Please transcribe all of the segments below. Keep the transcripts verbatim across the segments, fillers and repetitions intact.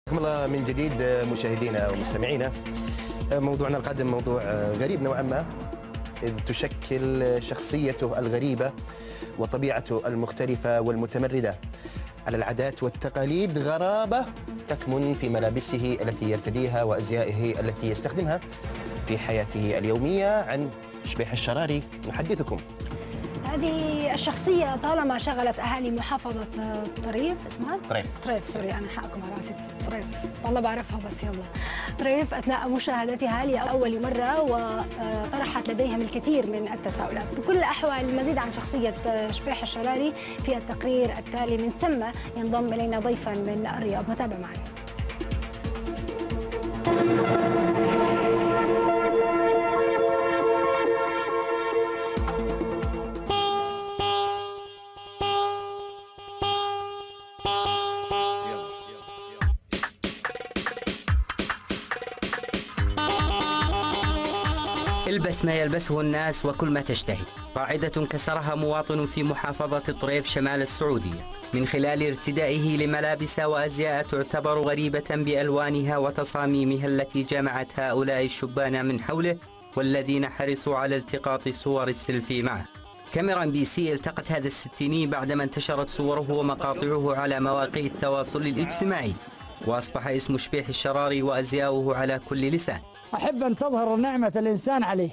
حياكم الله من جديد مشاهدينا ومستمعينا. موضوعنا القادم موضوع غريب نوعا ما، إذ تشكل شخصيته الغريبة وطبيعته المختلفة والمتمردة على العادات والتقاليد غرابة تكمن في ملابسه التي يرتديها وأزيائه التي يستخدمها في حياته اليومية. عن شبيح الشراري نحدثكم. هذه الشخصية طالما شغلت أهالي محافظة طريف، اسمها؟ طريف طريف سوري، أنا حقكم على راسي. طريف والله بعرفها بس يلا. طريف أثناء مشاهدتها لأول مرة وطرحت لديهم الكثير من التساؤلات. بكل الأحوال المزيد عن شخصية شبيح الشراري في التقرير التالي، من ثم ينضم إلينا ضيفا من الرياض. نتابع معنا. البس ما يلبسه الناس وكل ما تشتهي، قاعدة كسرها مواطن في محافظة طريف شمال السعودية من خلال ارتدائه لملابس وأزياء تعتبر غريبة بألوانها وتصاميمها التي جمعت هؤلاء الشبان من حوله والذين حرصوا على التقاط صور السيلفي معه. كاميرا بي سي التقت هذا الستيني بعدما انتشرت صوره ومقاطعه على مواقع التواصل الاجتماعي، وأصبح اسم شبيح الشراري وأزياؤه على كل لسان. أحب أن تظهر نعمة الإنسان عليه،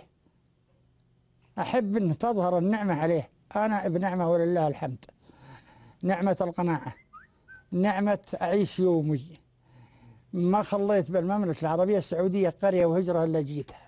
أحب أن تظهر النعمة عليه. أنا بنعمة ولله الحمد، نعمة القناعة، نعمة أعيش يومي. ما خليت بالمملكة العربية السعودية قرية وهجرة إلا جيتها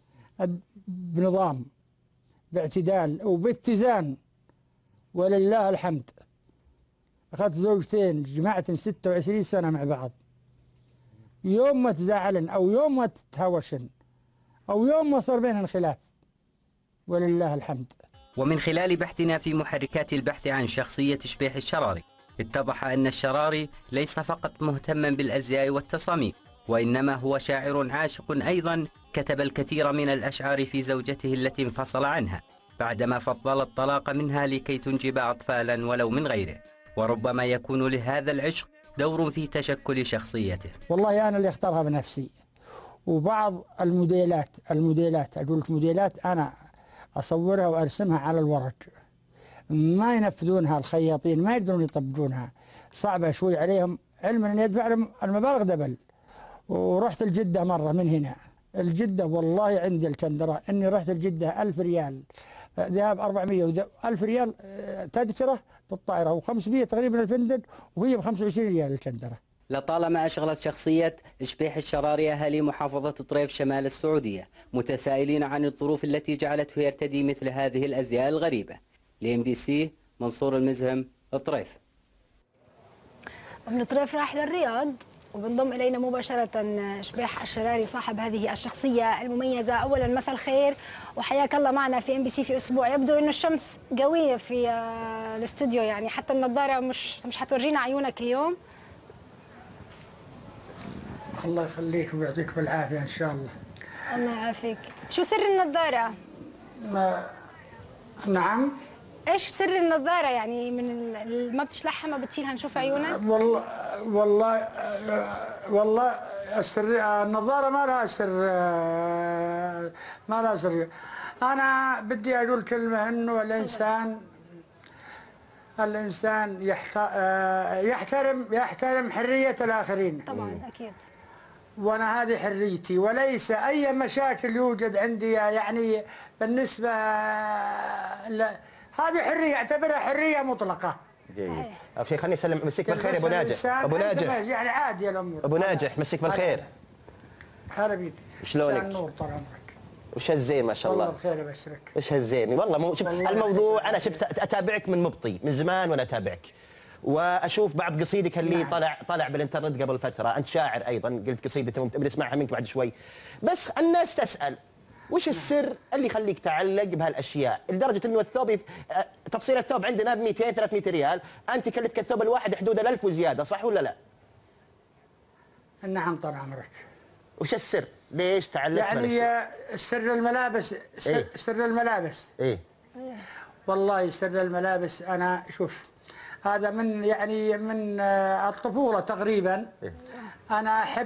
بنظام، باعتدال وباتزان ولله الحمد. أخذت زوجتين، جمعت ستة وعشرين سنة مع بعض. يوم ما تزعلن أو يوم ما تتهاوشن أو يوم ما صار بينهن خلاف ولله الحمد. ومن خلال بحثنا في محركات البحث عن شخصية شبيح الشراري، اتضح أن الشراري ليس فقط مهتما بالأزياء والتصاميم، وإنما هو شاعر عاشق أيضا، كتب الكثير من الأشعار في زوجته التي انفصل عنها بعدما فضل الطلاق منها لكي تنجب أطفالا ولو من غيره، وربما يكون لهذا العشق دور في تشكل شخصيته. والله أنا اللي اختارها بنفسي، وبعض الموديلات الموديلات أقول لك موديلات أنا أصورها وأرسمها على الورق، ما ينفذونها الخياطين، ما يقدرون يطبقونها، صعبة شوي عليهم، علما أن يدفع لهم المبالغ دبل. ورحت الجدة مرة من هنا الجدة، والله عندي الكندرة إني رحت الجدة ألف ريال ذهاب أربعمية ألف ريال تذكرة الطائرة وخمسمية تقريبا الفندق، وهي ب خمسة وعشرين ريال الكندرة. لطالما أشغلت شخصية شبيح الشراري أهالي محافظة طريف شمال السعودية متسائلين عن الظروف التي جعلته يرتدي مثل هذه الأزياء الغريبة. لإم بي سي منصور المزهم، طريف. ومن طريف راح للرياض، وبنضم إلينا مباشرة شبيح الشراري صاحب هذه الشخصية المميزة. أولا مساء الخير وحياك الله معنا في ام بي سي في أسبوع. يبدو إنه الشمس قوية في الاستوديو، يعني حتى النظارة مش مش حتورجينا عيونك اليوم. الله يخليك ويعطيك بالعافية إن شاء الله. الله يعافيك. شو سر النظارة؟ ما نعم. ايش سر النظارة؟ يعني من ما بتشلحها ما بتشيلها نشوف عيونك؟ والله والله والله السر النظارة ما لها سر، ما لها سر. أنا بدي أقول كلمة إنه الإنسان الإنسان يحترم يحترم حرية الآخرين. طبعا أكيد. وأنا هذه حريتي، وليس أي مشاكل يوجد عندي يعني بالنسبة ل هذه حرية، اعتبرها حرية مطلقة. جيد. أول شيء خليني أسلم، مسيك بالخير يا أبو ناجح. أبو ناجح يعني عادي الأمور. أبو ناجح مسيك بالخير. هلا بيك. شلونك؟ النور طال عمرك. وش هالزين ما شاء الله. والله بخير ابشرك. وش هالزين والله. مو شوف الموضوع، أنا شفت أتابعك من مبطي من زمان وأنا أتابعك، واشوف بعض قصيدك اللي نعم. طلع طلع بالانترنت قبل فتره. انت شاعر ايضا، قلت قصيده بنسمعها منك بعد شوي. بس الناس تسال وش السر اللي يخليك تعلق بهالاشياء لدرجه انه الثوب تفصيل الثوب عندنا ب مئتين ثلاثمئة ريال، انت يكلفك الثوب الواحد حدود الألف وزياده، صح ولا لا؟ نعم طال عمرك. وش السر؟ ليش تعلق؟ يعني سر الملابس، سر, إيه؟ سر الملابس ايه والله سر الملابس. انا شوف هذا من يعني من الطفوله تقريبا. أنا أحب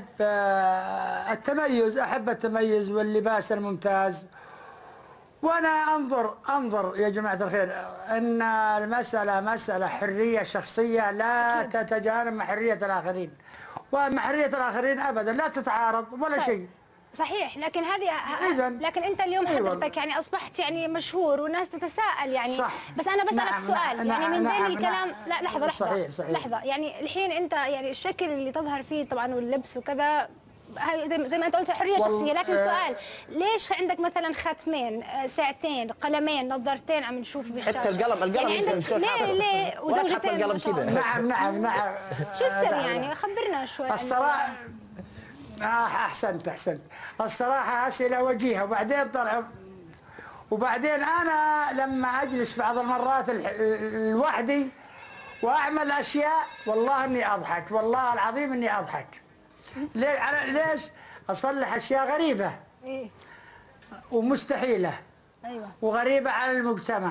التميز، أحب التميز واللباس الممتاز. وأنا أنظر أنظر يا جماعة الخير أن المسألة مسألة حرية شخصية لا تتجانب مع حرية الآخرين، ومع حرية الآخرين أبدا لا تتعارض ولا شيء. صحيح، لكن هذه إذا لكن انت اليوم حضرتك يعني اصبحت يعني مشهور والناس تتساءل يعني. صح. بس انا بسالك نعم سؤال نعم يعني من نعم بين الكلام. نعم لا لحظه لحظه صحيح صحيح. لحظه يعني الحين انت يعني الشكل اللي تظهر فيه طبعا واللبس وكذا هاي زي ما انت قلت حريه شخصيه، لكن السؤال ليش عندك مثلا ختمين، ساعتين، قلمين، نظارتين عم نشوف بالشاشه؟ حتى القلم القلم يعني عندك ليه ليه وزوجتين القلم كذا. نعم نعم نعم. شو السر يعني؟ خبرنا شوي. الصراحة آه أحسنت أحسنت. الصراحة أسئلة وجيهة وبعدين طلعوا. وبعدين أنا لما أجلس بعض المرات لوحدي وأعمل أشياء والله إني أضحك، والله العظيم إني أضحك. ليه؟ على ليش؟ أصلح أشياء غريبة إيه؟ ومستحيلة. أيوة. وغريبة على المجتمع.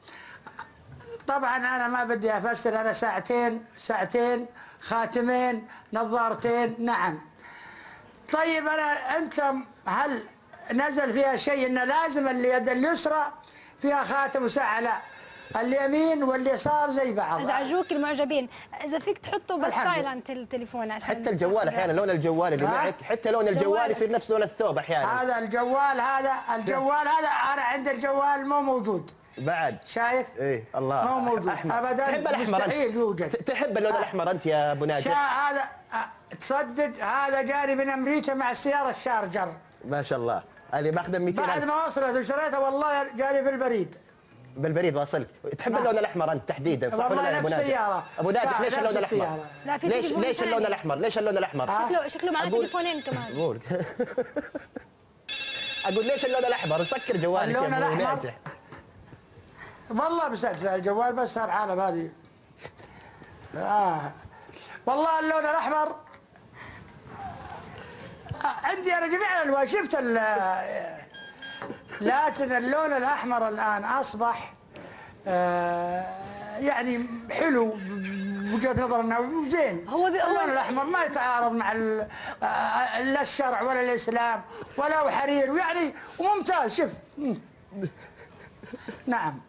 طبعا أنا ما بدي أفسر، أنا ساعتين ساعتين خاتمين نظارتين. نعم. طيب أنا أنت هل نزل فيها شيء إنه لازم اليد اليسرى فيها خاتم وساعة؟ لا، اليمين واليسار زي بعض. ازعجوك المعجبين، اذا فيك تحطه بالسايلنت التليفون عشان حتى الجوال احيانا لون الجوال اللي معك، حتى لون الجوال يصير نفس لون الثوب احيانا. هذا الجوال هذا الجوال هذا انا عندي الجوال مو موجود بعد. شايف؟ ايه الله مو موجود أحمر. ابدا. تحب الاحمر مستحيل انت؟ يوجد. تحب اللون الاحمر انت يا ابو ناجي؟ هذا تصدق هذا جاني من امريكا مع السياره الشارجر. ما شاء الله، اللي ماخذ مئتين بعد ما وصلت واشتريتها والله جاني بالبريد. بالبريد واصلك. تحب نعم. اللون الاحمر انت تحديدا صح ولا لا ابو ناجي؟ السيارة. ابو ناجي ليش اللون الاحمر؟ لا في ليش ليش اللون الاحمر؟ ليش اللون الاحمر؟ شكله شكله معاه تليفونين كمان. قول اقول ليش اللون الاحمر؟ سكر جوالك اللون يا ابو الأحمر. ناجح. والله مسجل الجوال بس العالم هذه. آه. والله اللون الاحمر عندي انا جميع الالوان شفت ال لكن اللون الاحمر الان اصبح آه يعني حلو بوجهه نظر انه زين. هو اللون الاحمر ما يتعارض مع لا الشرع ولا الاسلام ولا هو حرير ويعني وممتاز. شوف نعم.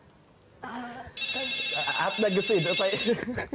عطنا قصيده طيب.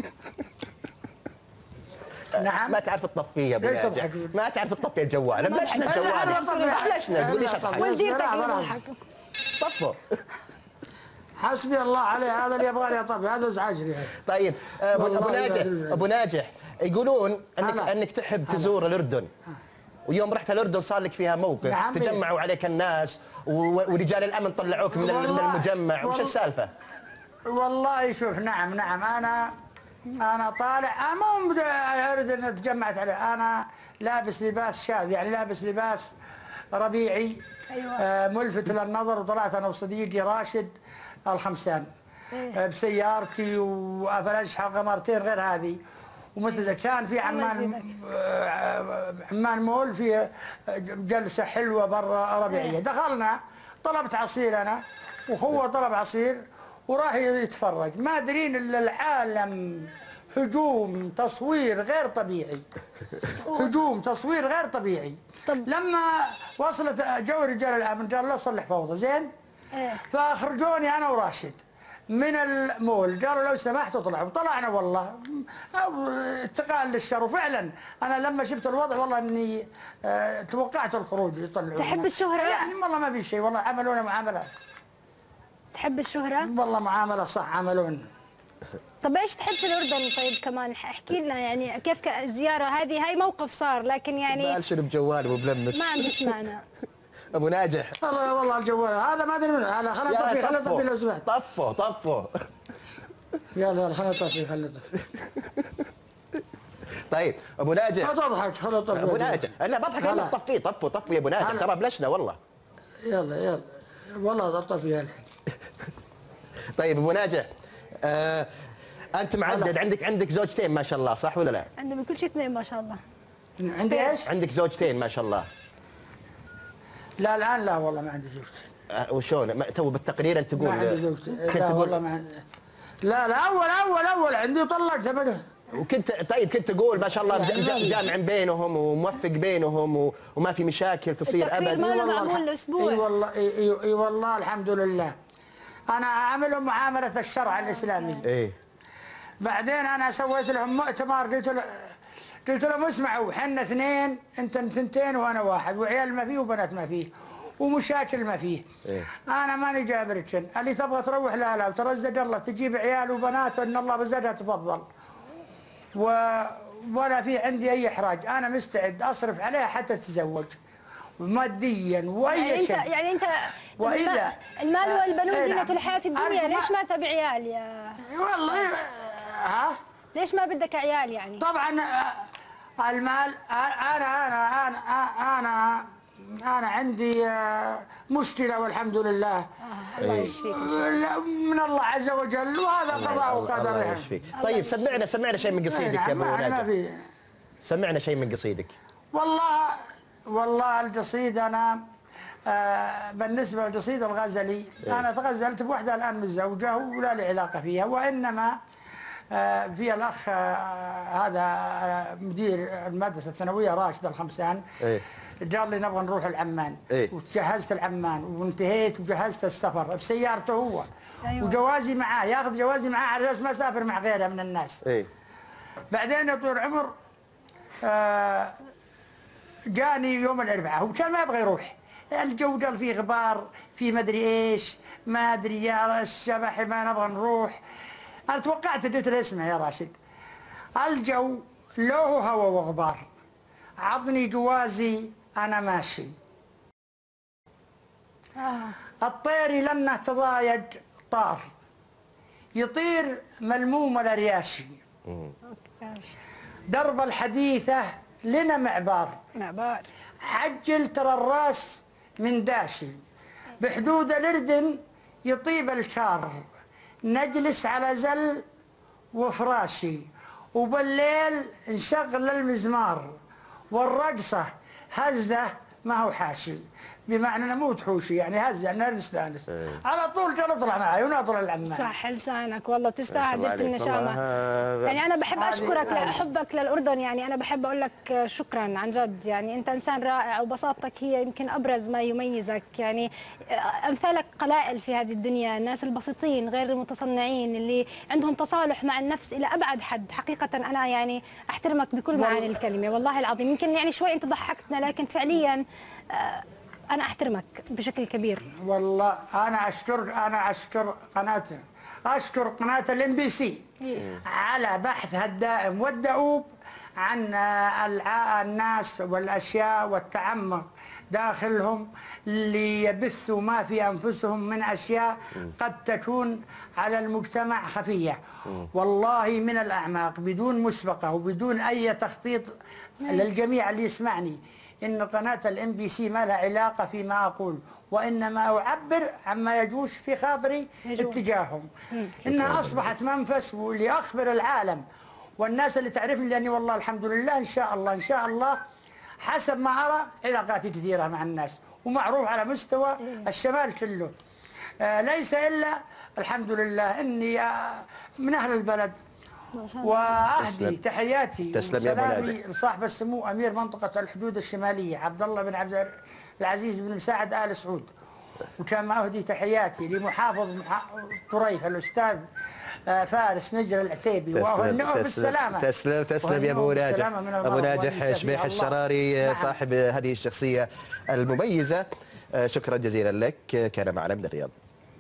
نعم. ما تعرف تطفيه يا ابو ليش ناجح، تضحكون؟ ما تعرف تطفيه جوالك. بلشنا الجوال بلشنا تقول لي شطحه ولديتك يضحك. طفوا. حسبي الله عليه، هذا اللي يبغى يطفي، هذا ازعاجني. طيب ابو ناجح ابو ناجح يقولون انك هلا. انك تحب تزور الاردن، ويوم رحت الاردن صار لك فيها موقف. نعم. تجمعوا عليك الناس ورجال الامن طلعوك من من المجمع، وش السالفه؟ والله شوف نعم نعم انا انا طالع مو اريد ان تجمعت عليه. انا لابس لباس شاذ يعني لابس لباس ربيعي. أيوة. آه ملفت للنظر. وطلعت انا وصديقي راشد الخمسان آه بسيارتي وافلش حلقه مرتين غير هذه. ومتى كان في عمان آه عمان مول في جلسه حلوه برا ربيعيه. دخلنا طلبت عصير انا واخوه طلب عصير وراح يتفرج. ما ادرين الا العالم هجوم تصوير غير طبيعي. هجوم تصوير غير طبيعي. لما وصلت جو رجال الامن قال لا صلح فوضى زين. فاخرجوني انا وراشد من المول. قالوا لو سمحتوا طلعوا. طلعنا والله اتقاء للشر. وفعلا انا لما شفت الوضع والله اني اه توقعت الخروج يطلعونا. تحب الشهرة؟ يعني والله ما في شيء والله عملونا معاملات. تحب الشهرة؟ والله معاملة صح عملونا. طب ايش تحب في الاردن طيب كمان؟ احكي لنا يعني كيف الزياره هذه. هاي موقف صار لكن يعني ما شنو بجوال وبلمس ما عم بيسمعنا. ابو ناجح والله والله الجوال هذا ما ادري منه. هذا خلينا نطفي خلينا نطفي لو سمحت. طفوا طفوا. يلا يلا خلينا نطفي خلينا نطفي. طيب ابو ناجح لا تضحك خلينا نطفي. ابو ناجح لا بضحك لا تطفيه. طفوا طفوا يا ابو ناجح ترى بلشنا والله. يلا يلا والله اطفي الحين. طيب ابو ناجح آه انت معدد عندك عندك زوجتين ما شاء الله صح ولا لا؟ عندي من كل شيء اثنين ما شاء الله. عندي ايش؟ عندك زوجتين ما شاء الله. لا الان لا والله ما عندي زوجتين. آه وشون تو بالتقرير انت تقول ما عندي زوجتين. كنت لا تقول والله ما عندي. لا لا اول اول اول عندي طلقت ابدا وكنت طيب كنت تقول ما شاء الله جامع بينهم وموفق بينهم وما في مشاكل تصير ابدا. ما له معمول اسبوع. اي والله اي والله الحمد لله. انا اعاملهم معامله الشرع الاسلامي. ايه. بعدين انا سويت لهم مؤتمر، قلت له قلت لهم اسمعوا، حنا اثنين، انت ثنتين وانا واحد، وعيال ما فيه وبنات ما فيه ومشاكل ما فيه. إيه؟ انا ماني جابرك، اللي تبغى تروح لا لا وترزق الله تجيب عيال وبنات ان الله رزقها تفضل. و... ولا في عندي اي احراج، انا مستعد اصرف عليها حتى تتزوج ماديا واي يعني شيء. انت يعني انت واذا المال والبنون إيه زينة نعم. الحياة الدنيا، ليش ما تبي عيال يا والله ها؟ ليش ما بدك عيال يعني؟ طبعا المال، انا انا انا انا انا عندي مشكله والحمد لله. آه. الله يشفيك من الله عز وجل، وهذا قضاء وقدر. الله يشفيك. طيب سمعنا سمعنا شيء من قصيدك يا ابو ناجح. سمعنا شيء من قصيدك. والله والله القصيد انا آه بالنسبه للقصيد الغزلي إيه؟ انا تغزلت بوحده الان متزوجه ولا لي علاقه فيها، وانما آه في الاخ آه هذا آه مدير المدرسه الثانويه راشد الخمسان. إيه؟ قال لي نبغى نروح العمان. إيه؟ وتجهزت العمان وانتهيت وجهزت السفر بسيارته هو. أيوة. وجوازي معاه، ياخذ جوازي معاه على اساس ما اسافر مع غيره من الناس. ايه. بعدين يا طول العمر آه جاني يوم الاربعاء، هو كان ما يبغى يروح، الجو قال فيه غبار، في مدري ايش، ما ادري يا الشبح ما نبغى نروح. انا توقعت، قلت له اسمع يا راشد، الجو له هوا وغبار، عطني جوازي انا ماشي. آه. الطير لنه تضايج طار، يطير ملموم الارياشي. درب الحديثه لنا معبار، معبار حجل ترى الراس من داشي، بحدود الاردن يطيب الكار، نجلس على زل وفراشي، وبالليل نشغل المزمار، والرقصه هزه ما هو حاشي، بمعنى انه مو تحوشي يعني هز يعني نستانس. ايه. على طول كان اطلع معي ونطلع العمان. صح لسانك والله بتستاهل ما شاء درت الله عليك. النشامه. والله يعني انا بحب هذه- اشكرك هذه. لحبك للاردن، يعني انا بحب اقول لك شكرا عن جد، يعني انت انسان رائع وبساطتك هي يمكن ابرز ما يميزك، يعني امثالك قلائل في هذه الدنيا، الناس البسيطين غير المتصنعين اللي عندهم تصالح مع النفس الى ابعد حد. حقيقه انا يعني احترمك بكل معاني الكلمه والله العظيم. يمكن يعني شوي انت ضحكتنا لكن فعليا أنا أحترمك بشكل كبير. والله أنا أشكر أنا أشكر قناة أشكر قناة الام بي سي على بحثها الدائم والدؤوب عن الناس والأشياء والتعمق داخلهم، ليبثوا ما في أنفسهم من أشياء قد تكون على المجتمع خفية. والله من الأعماق بدون مسبقة وبدون أي تخطيط للجميع اللي يسمعني، إن قناة الام بي سي ما لها علاقة فيما أقول، وإنما أعبر عما يجوش في خاطري اتجاههم. إنها أصبحت منفس لأخبر العالم والناس اللي تعرفني، لأني والله الحمد لله إن شاء الله إن شاء الله حسب ما أرى علاقاتي كثيرة مع الناس ومعروف على مستوى الشمال كله. آه ليس إلا الحمد لله إني آه من أهل البلد، واهدي تحياتي وسلامي لصاحب السمو امير منطقه الحدود الشماليه عبد الله بن عبد العزيز بن مساعد ال سعود، وكما اهدي تحياتي لمحافظ طريف الاستاذ فارس نجر العتيبي، واهنئه بالسلامه. تسلم تسلم يا ابو ناجح. ابو ناجح شبيح الشراري. نعم. صاحب هذه الشخصيه المميزه، شكرا جزيلا لك، كان معنا من الرياض.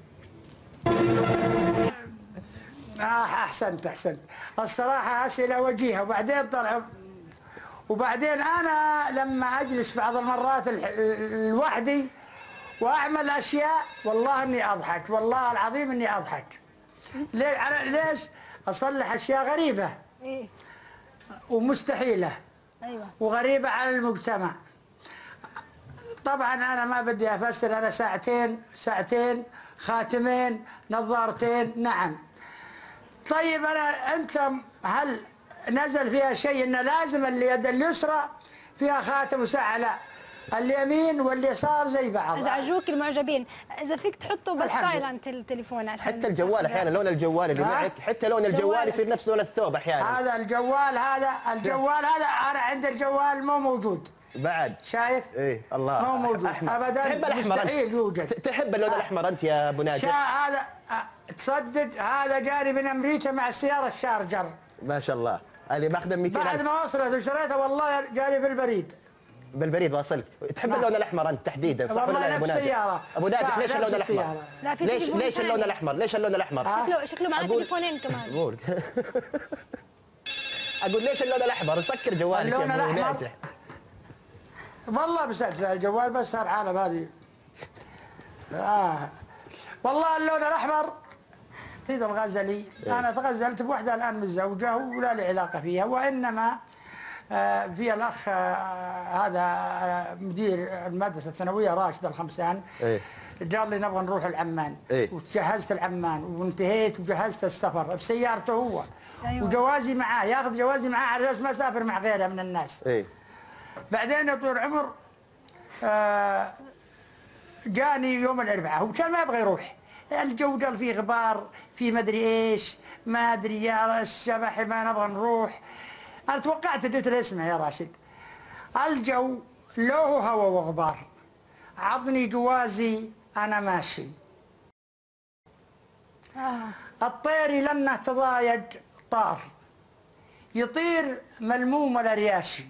آه احسنت احسنت الصراحه اسئله وجيهه، وبعدين طلعوا وبعدين انا لما اجلس بعض المرات لوحدي واعمل اشياء والله اني اضحك، والله العظيم اني اضحك. ليه على ليش؟ اصلح اشياء غريبه ومستحيله ايوه وغريبه على المجتمع. طبعا انا ما بدي افسر، انا ساعتين ساعتين خاتمين نظارتين. نعم طيب انا انت هل نزل فيها شيء ان لازم اليد اليسرى فيها خاتم وساعه؟ لا، اليمين واليسار زي بعض. ازعجوك المعجبين، اذا فيك تحطه بس سايلنت التليفون عشان حتى الجوال احيانا لون الجوال اللي معك، حتى لون الجوال يصير نفس لون الثوب احيانا. هذا الجوال هذا الجوال هذا انا عند الجوال مو موجود بعد. شايف؟ ايه الله مو موجود أحمر. ابدا. تحب الاحمر مستحيل انت؟ يوجد. تحب اللون الاحمر انت يا ابو ناجح؟ هذا تصدق هذا جاني من امريكا مع السياره الشارجر. ما شاء الله، اللي باخذه مئتين بعد ما وصلت واشتريتها والله جاني بالبريد. بالبريد واصلك. تحب نعم. اللون الاحمر انت تحديدا صح ولا لا والله نفس السياره. ابو ناجح ليش اللون الاحمر؟ لا في ليش ليش اللون الاحمر؟ ليش اللون الاحمر؟ شكله شكله معاه تليفونين كمان. قول اقول ليش اللون الاحمر؟ سكر جوالك يا ابو ناجح. والله مسجل الجوال بس صار عالم هذه. آه. والله اللون الاحمر سيد الغزلي انا تغزلت بوحده الان متزوجه ولا لي علاقه فيها، وانما آه في الاخ آه هذا آه مدير المدرسه الثانويه راشد الخمسان إيه؟ قال لي نبغى نروح العمان. إيه؟ وتجهزت العمان وانتهيت وجهزت السفر بسيارته هو. أيوة. وجوازي معاه، ياخذ جوازي معاه على اساس ما اسافر مع غيره من الناس. إيه؟ بعدين يا طول العمر آه جاني يوم الاربعاء، هو كان ما يبغى يروح، الجو قال فيه غبار في مدري ايش ما ادري يا الشبح ما نبغى نروح. انا توقعت قلت له اسمع يا راشد، الجو له هوا وغبار، عطني جوازي انا ماشي. آه. الطير لنه تضايج طار، يطير ملموم الارياشي.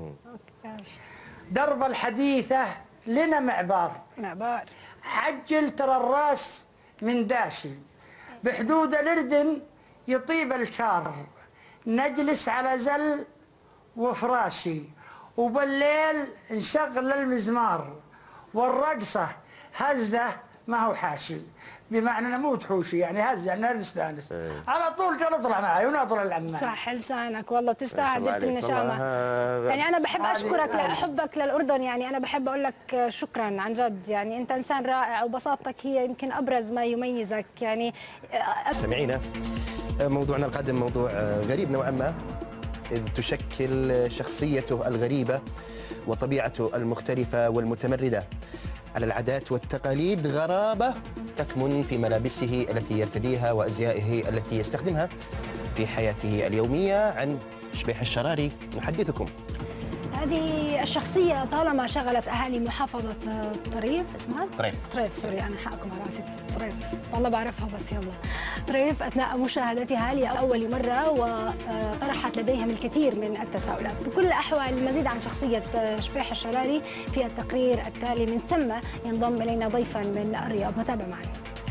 درب الحديثة لنا معبار، معبار حجل ترى الراس من داشي، بحدود الأردن يطيب الشار، نجلس على زل وفراشي، وبالليل نشغل المزمار، والرقصة هزة ما هو حاشي، بمعنى انه مو تحوشي يعني هز يعني نستانس. ايه. على طول كان اطلع معي ونطلع العمان. صح لسانك والله بتستاهل درت النشامه. يعني انا بحب اشكرك لحبك للاردن، يعني انا بحب اقول لك شكرا عن جد، يعني انت انسان رائع وبساطتك هي يمكن ابرز ما يميزك. يعني سمعينا موضوعنا القادم موضوع غريب نوعا ما، إذ تشكل شخصيته الغريبة وطبيعته المختلفة والمتمردة على العادات والتقاليد غرابة تكمن في ملابسه التي يرتديها وأزيائه التي يستخدمها في حياته اليومية. عن شبيح الشراري نحدثكم. هذه الشخصية طالما شغلت أهالي محافظة طريف، اسمها؟ طريف. طريف سوري أنا حقكم على راسي طريف، والله بعرفها بس يلا. طريف أثناء مشاهدتها لأول مرة وطرحت لديهم الكثير من التساؤلات. بكل الأحوال المزيد عن شخصية شبيح الشراري في التقرير التالي، من ثم ينضم إلينا ضيفا من الرياض. نتابع معنا.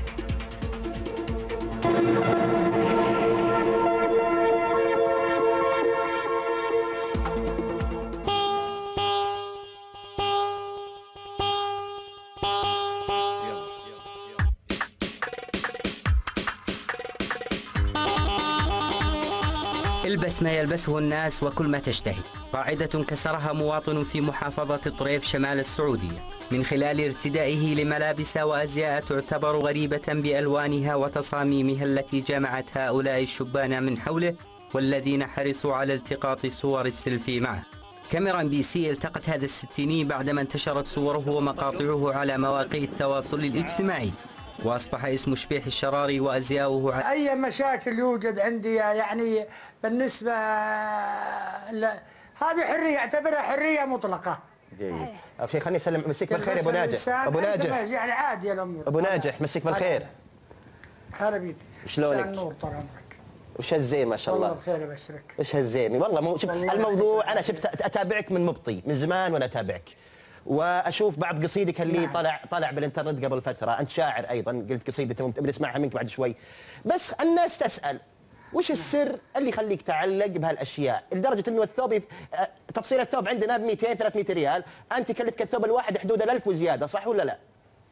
البس ما يلبسه الناس وكل ما تشتهي، قاعدة كسرها مواطن في محافظة طريف شمال السعودية من خلال ارتدائه لملابس وأزياء تعتبر غريبة بألوانها وتصاميمها التي جمعت هؤلاء الشبان من حوله والذين حرصوا على التقاط صور السيلفي معه. كاميرا بي سي التقت هذا الستيني بعدما انتشرت صوره ومقاطعه على مواقع التواصل الاجتماعي، وأصبح اسم شبيح الشراري وأزياؤه أي مشاكل يوجد عندي يعني بالنسبة ل... هذه حرية، أعتبرها حرية مطلقة. جيد. أول شيء خليني أسلم مسك بالخير يا أبو ناجح. أبو ناجح يعني عادي الأمور. أبو ناجح مسك بالخير. هلا بيك. شلونك؟ النور طال عمرك. وش هالزين ما شاء الله. والله بخير ابشرك. وش هالزين والله مو شوف الموضوع انا شفت اتابعك من مبطي من زمان وانا اتابعك. واشوف بعض قصيدك اللي نعم. طلع طلع بالانترنت قبل فتره، انت شاعر ايضا، قلت قصيده بنسمعها منك بعد شوي. بس الناس تسال وش السر اللي يخليك تعلق بهالاشياء لدرجه انه الثوب تفصيل الثوب عندنا ب مئتين ثلاثمئة ريال، انت يكلفك الثوب الواحد حدود الألف وزياده، صح ولا لا؟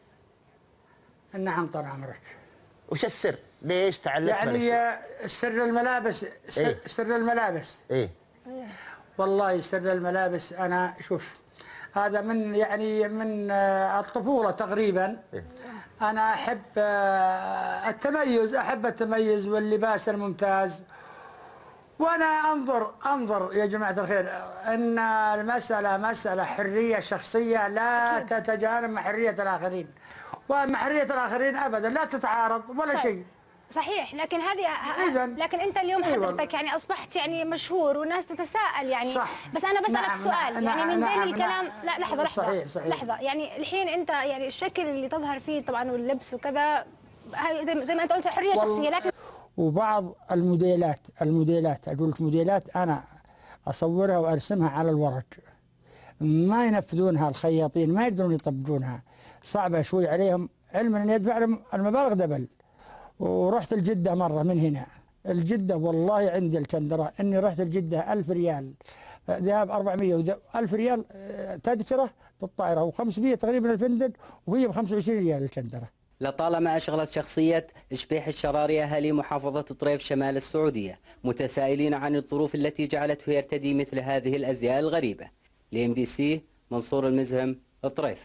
نعم طال عمرك. وش السر؟ ليش تعلق؟ يعني سر الملابس سر, إيه؟ سر الملابس ايه والله سر الملابس انا شوف هذا من يعني من الطفوله تقريبا. إيه؟ انا احب التميز، احب التميز واللباس الممتاز وانا انظر انظر يا جماعه الخير ان المساله مساله حريه شخصيه لا تتجانب مع حريه الاخرين، ومع حريه الاخرين ابدا لا تتعارض ولا شيء. صحيح، لكن هذه إذا لكن انت اليوم حضرتك يعني اصبحت يعني مشهور والناس تتساءل يعني صح. بس انا بسالك نعم سؤال نعم يعني من نعم بين الكلام نعم لا لحظه لحظه صحيح صحيح. لحظه يعني الحين انت يعني الشكل اللي تظهر فيه طبعا واللبس وكذا زي ما انت قلت حريه شخصيه، لكن وبعض الموديلات الموديلات اقول لك موديلات انا اصورها وارسمها على الورق، ما ينفذونها الخياطين، ما يقدرون يطبقونها، صعبه شوي عليهم، علما ان يدفع لهم المبالغ دبل. ورحت الجده مره من هنا، الجده والله عندي الكندره اني رحت الجده ألف ريال ذهاب أربعمية ألف ريال تذكره الطائره و500 تقريبا الفندق، وهي ب خمسة وعشرين ريال الكندره. لطالما أشغلت شخصية شبيح الشراري أهالي محافظة طريف شمال السعودية متسائلين عن الظروف التي جعلته يرتدي مثل هذه الأزياء الغريبة. لإم بي سي منصور المزهم، طريف.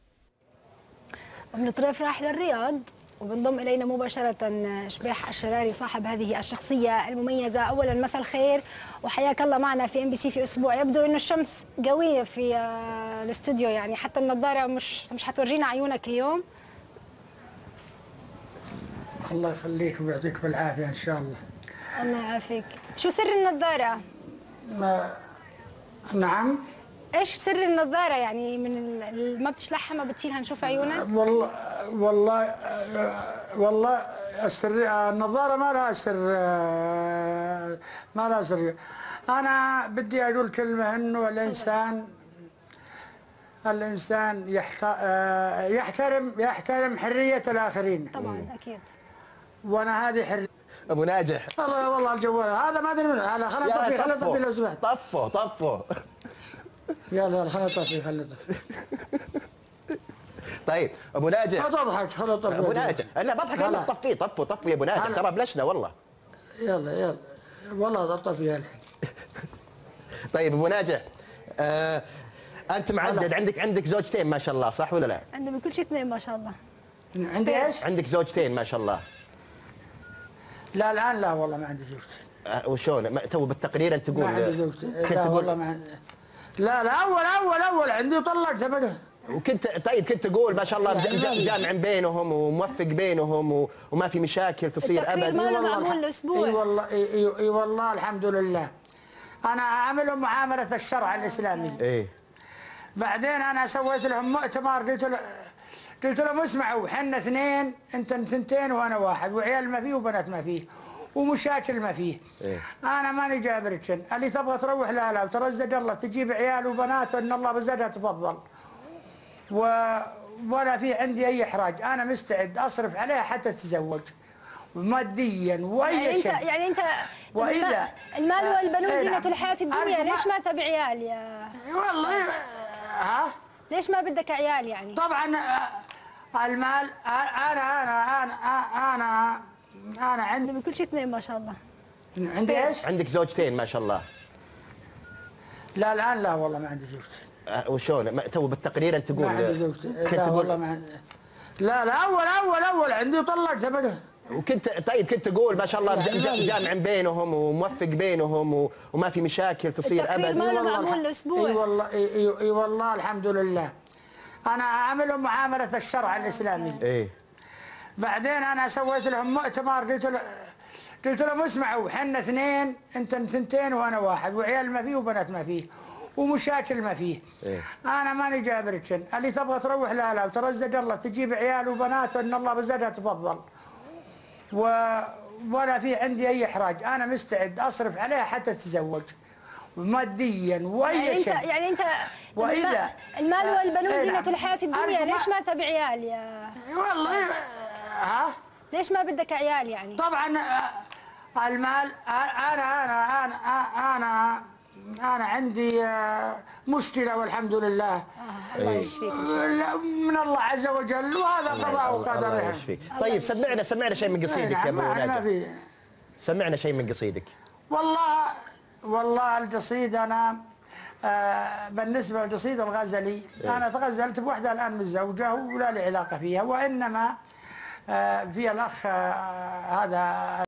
ومن طريف راح للرياض وبنضم إلينا مباشرة شبيح الشراري صاحب هذه الشخصية المميزة. أولا مساء الخير وحياك الله معنا في ام بي سي في أسبوع. يبدو إنه الشمس قوية في الاستوديو، يعني حتى النظارة مش مش حتورجينا عيونك اليوم. الله يخليك ويعطيك بالعافية إن شاء الله. الله يعافيك. شو سر النظارة؟ ما نعم. ايش سر النظارة يعني من ال... ما بتشلحها ما بتشيلها نشوف عيونك؟ والله والله والله السر النظارة ما لها سر، ما لها سر. أنا بدي أقول كلمة إنه الإنسان الإنسان يحترم يحترم حرية الآخرين. طبعا أكيد. وأنا هذه حرية. ابو ناجح الله والله الجوال هذا ما ادري منه، هذا خلينا نطفي خلينا نطفي لو سمحت. طفوا طفوا يلا يلا خلينا نطفي خلينا نطفي. طيب ابو ناجح لا تضحك خلينا نطفي. ابو ناجح لا بضحك لا طفيه طفوا طفوا يا ابو ناجح ترى بلشنا والله. يلا يلا والله طفي الحين. طيب ابو ناجح آه انت معدد عندك عندك زوجتين ما شاء الله صح ولا لا؟ عندي من كل شيء اثنين ما شاء الله. عندي ايش؟ عندك زوجتين ما شاء الله. لا الان لا والله ما عندي زوجتين. أه وشون تو بالتقرير انت تقول ما عندي زوجتين. كنت لا تقول والله ما عندي. لا لا اول اول اول عندي وطلقت ابدا. وكنت طيب كنت تقول ما شاء الله جامع بينهم وموفق بينهم وما في مشاكل تصير ابدا. ما له معمول اسبوع. اي والله اي اي والله الحمد لله. انا اعاملهم معامله الشرع الاسلامي. ايه. بعدين انا سويت لهم مؤتمر قلت له قلت لهم اسمعوا حنا اثنين انت ثنتين وانا واحد وعيال ما فيه وبنات ما فيه ومشاكل ما فيه. إيه؟ انا ماني جايب ركشن، اللي تبغى تروح لا لا وترزق الله تجيب عيال وبنات ان الله رزقها تفضل. و... ولا في عندي اي احراج، انا مستعد اصرف عليها حتى تتزوج ماديا واي يعني شيء. انت يعني انت واذا المال والبنون إيه زينة نعم. الحياة الدنيا، ليش ما تبي عيال يا والله ها؟ ليش ما بدك عيال يعني؟ طبعا المال انا انا انا انا انا عندي من كل شيء اثنين ما شاء الله. عندي ايش؟ عندك زوجتين ما شاء الله. لا الان لا والله ما عندي زوجتين. أه وشون تو بالتقرير انت تقول ما عندي زوجتين. كنت لا تقول والله ما عندي. لا لا اول اول اول عندي وطلقت ابدا. وكنت طيب كنت تقول ما شاء الله جامع بينهم وموفق بينهم وما في مشاكل تصير ابدا. ما له معمول اسبوع. اي والله اي اي والله الحمد لله. انا اعاملهم معامله الشرع الاسلامي. ايه. بعدين انا سويت لهم مؤتمر قلت له قلت لهم اسمعوا حنا اثنين انت ثنتين وانا واحد وعيال ما فيه وبنات ما فيه ومشاكل ما فيه. إيه؟ انا ماني جايب ركشن، اللي تبغى تروح لا لا وترزق الله تجيب عيال وبنات ان الله رزقها تفضل. و... ولا في عندي اي احراج، انا مستعد اصرف عليها حتى تتزوج ماديا واي يعني شيء. انت يعني انت واذا المال والبنون إيه زينة نعم. الحياة الدنيا، ليش ما تبي عيال يا والله ها؟ ليش ما بدك عيال يعني؟ طبعا المال انا انا انا انا انا عندي مشكله والحمد لله. آه الله يشفيك من الله عز وجل وهذا قضاء وقدر. الله يشفيك. طيب سمعنا سمعنا شيء من قصيدك يا ابو ناجح. سمعنا شيء من قصيدك. والله والله القصيد انا آه بالنسبه للقصيد الغزلي إيه؟ انا تغزلت بوحده الان متزوجه ولا لي علاقه فيها، وانما آه في الاخ آه هذا